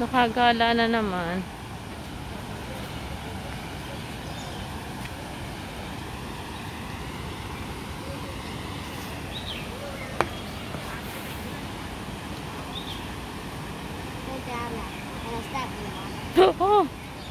Nakagala na naman. Oh.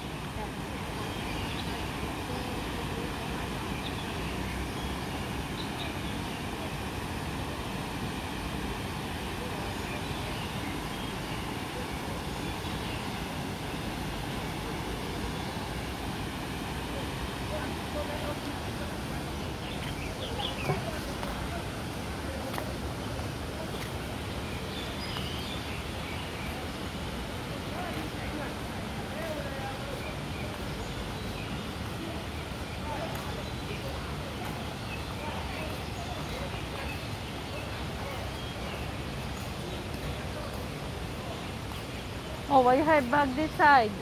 Oh, I have bag this side.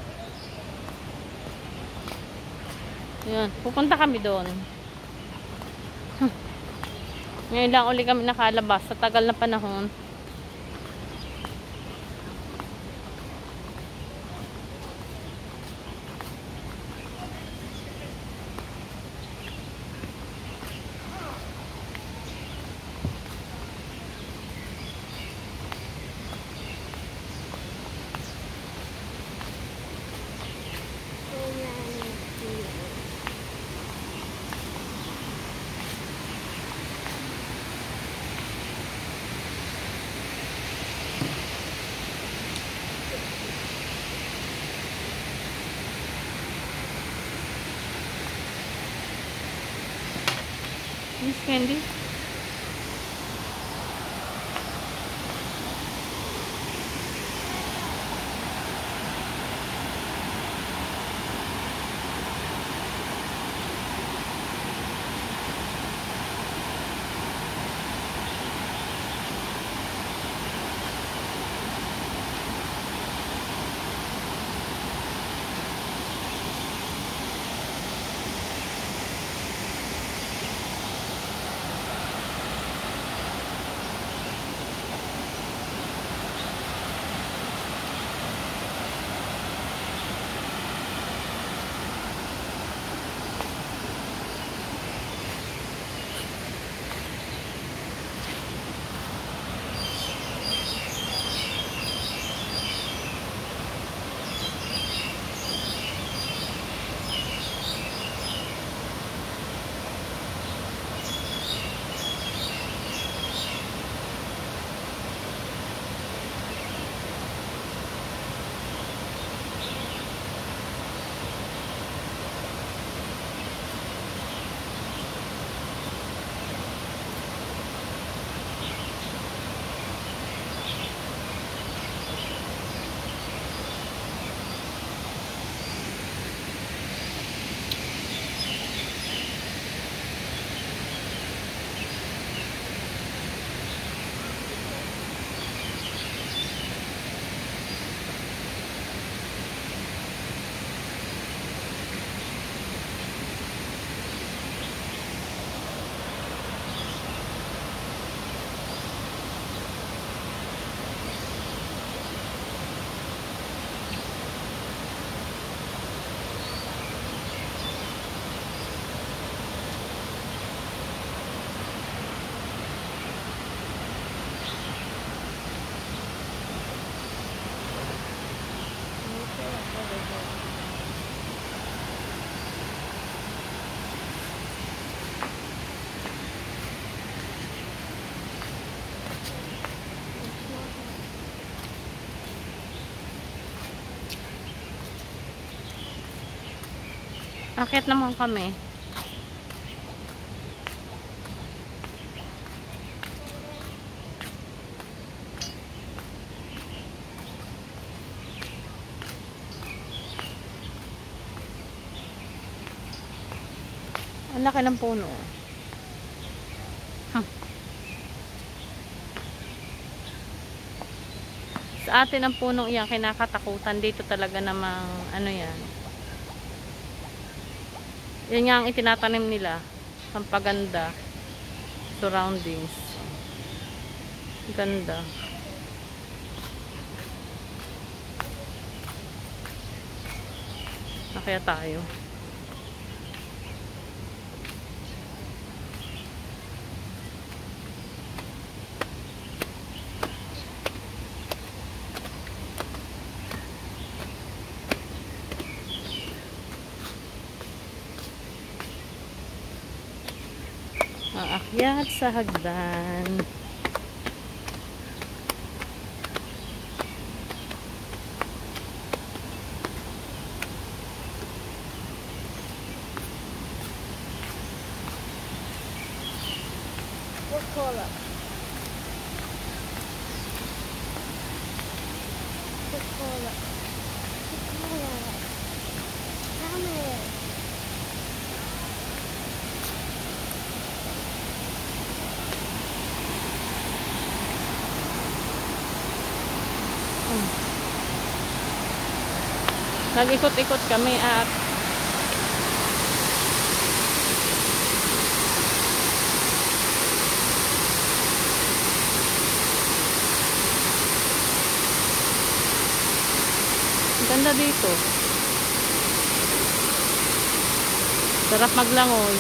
Yan, pupunta kami doon. Ngayon lang uli kami nakalabas sa tagal na panahon. Miss Candy. Akit naman kami. Ang laki ng puno. Sa atin ang punong iyan kinakatakutan. Dito talaga namang ano yan. Yan nga ang itinatanim nila. Pampaganda. Surroundings. Ganda. kaya tayo. Aakyat sa hagdan. Coca-Cola. Coca-Cola. Coca-Cola. Ramen. Nag-ikot-ikot kami at ganda dito. Sarap maglangoy.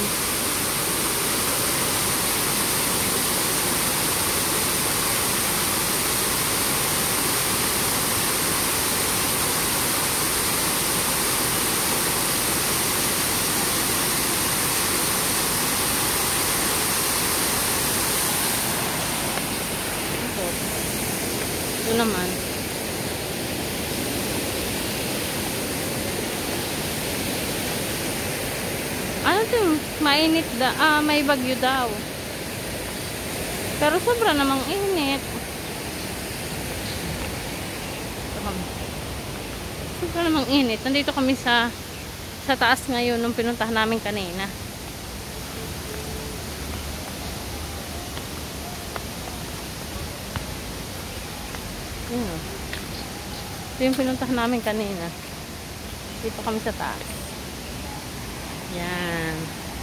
Ito naman. Ano ito? Mainit may bagyo daw. Pero sobra namang init. Sobra namang init. Nandito kami sa taas ngayon nung pinuntahan namin kanina. Ito yung pinuntahan namin kanina. Dito kami sa taas. Yan.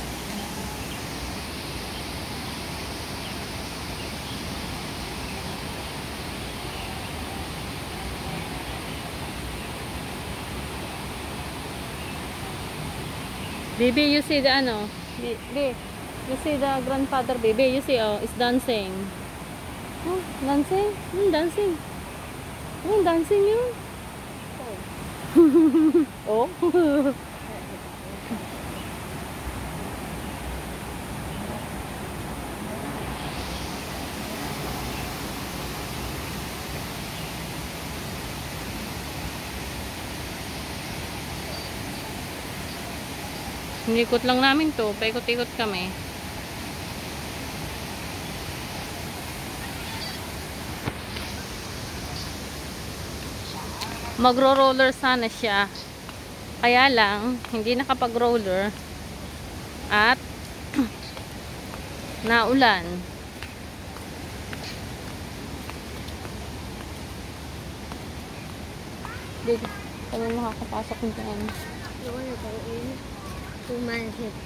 Baby, you see the ano? Baby, you see the grandfather baby? You see, oh, is dancing. Oh, dancing? Dancing. Oh, dancing yun. Oh. Nilikot lang namin to. Paikot-ikot kami. Magro-roller sana siya. Kaya lang, hindi nakapag-roller. At naulan. Dito. Kami makakapasok dyan. Tumanhit.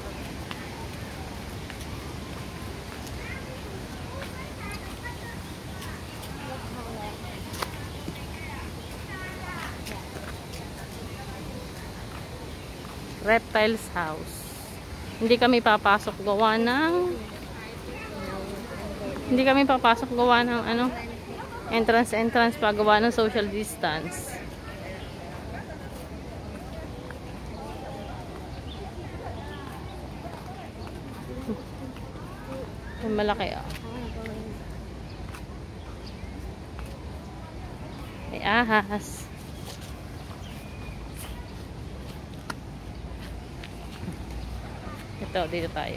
Reptiles house. Hindi kami papasok gawa ng ano, entrance pa gawa ng social distance. Malaki ah. May ahas. Ito, dito tayo.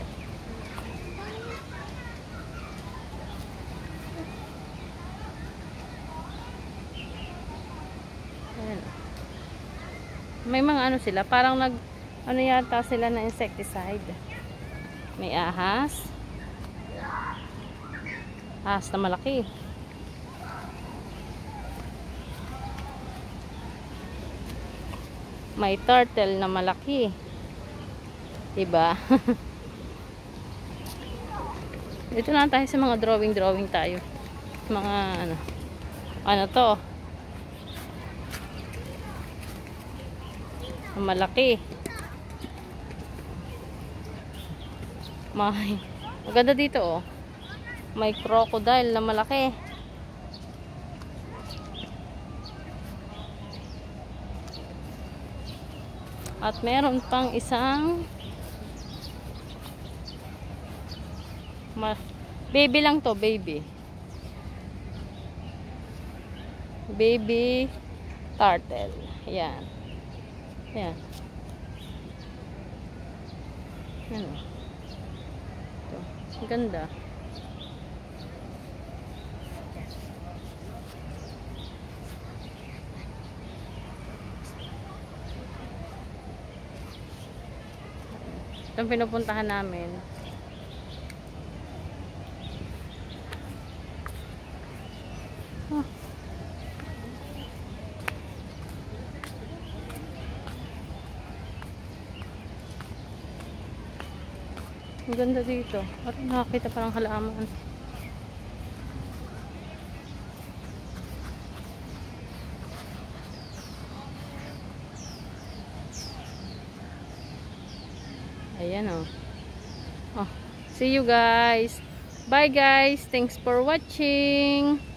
Ayan. May mga ano sila, parang ano yata sila na insecticide. May ahas. Ahas na malaki. May turtle na malaki. Diba? Dito na tayo sa mga drawing tayo. Mga ano to? Ang malaki. Maganda dito oh. May crocodile na malaki. At meron pang isang baby lang to, baby. Baby turtle. Yan. Yan. Ano? Ito. Ang ganda. Itong pinupuntahan namin. Oh. Ang ganda dito. At nakakita parang halaman. Ayan oh. Oh. See you guys. Bye guys. Thanks for watching.